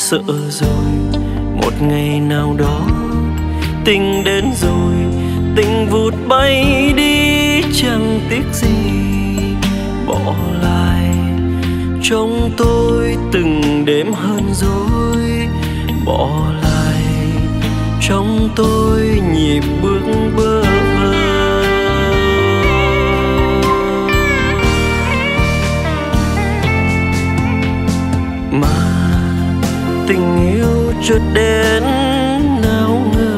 Sợ rồi một ngày nào đó tình đến rồi, tình vụt bay đi chẳng tiếc gì, bỏ lại trong tôi từng đêm hơn dối, bỏ lại trong tôi nhịp bước bơ vơ. Mà tình yêu chợt đến nào ngờ,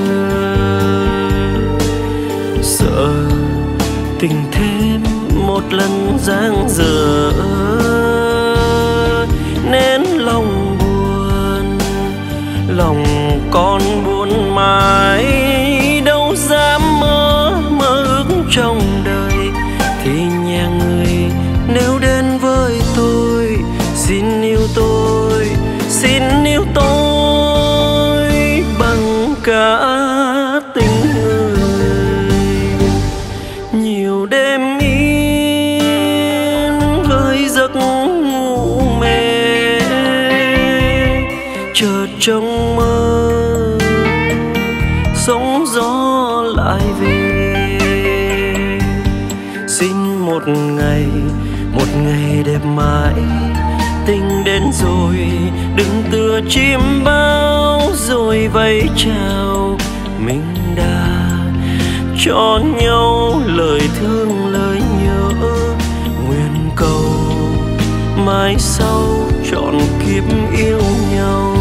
sợ tình thêm một lần giang dở, nên lòng buồn, lòng con buồn mãi, đâu dám mơ ước trong đời. Thì nhà người nếu đến với tôi, xin yêu tôi, xin yêu tôi bằng cả tình người. Nhiều đêm yên với giấc ngủ mê, chợt trong mơ sóng gió lại về. Xin một ngày đẹp mãi, tình đến rồi đừng tựa chim bao rồi vẫy chào. Mình đã cho nhau lời thương lời nhớ, nguyện cầu mai sau trọn kiếp yêu nhau.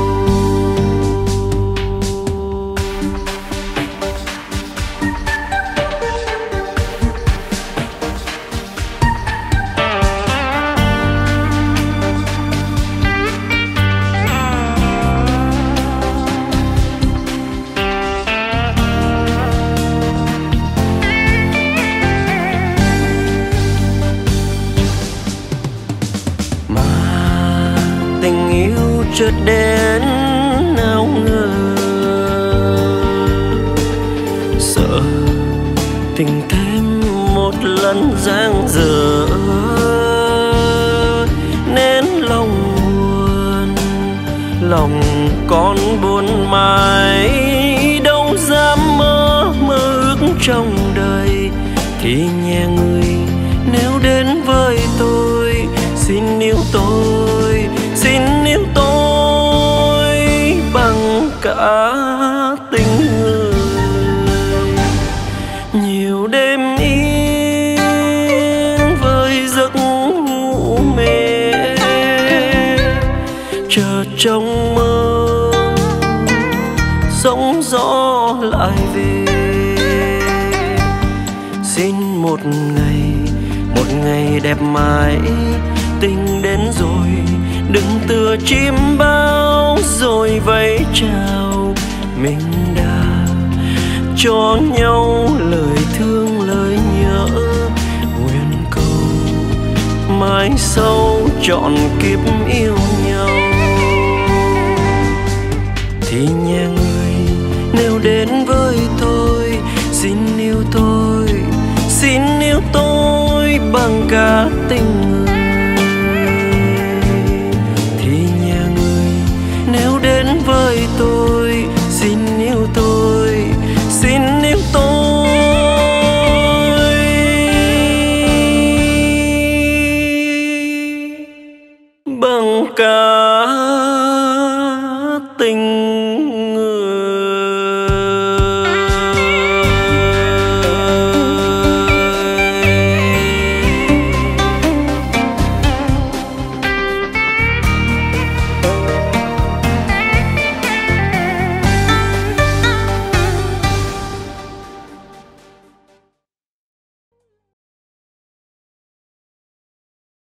Tình yêu chợt đến nào ngờ, sợ tình thêm một lần giang dở, nên lòng buồn, lòng con buồn mãi, đâu dám mơ ước trong đời. Thì nhà người nếu đến với tôi, xin yêu tôi, xin yêu tôi bằng cả tình người. Nhiều đêm yên với giấc ngủ mê, chợt trong mơ sóng gió lại về. Xin một ngày đẹp mãi, tình đến rồi đừng tựa chim bao rồi vẫy chào. Mình đã cho nhau lời thương lời nhớ, nguyện cầu mai sau trọn kiếp yêu nhau. Thì nhà người nếu đến với tôi, xin yêu tôi, xin yêu tôi bằng cả tình người. Đến với tôi, xin yêu tôi, xin yêu tôi bằng cả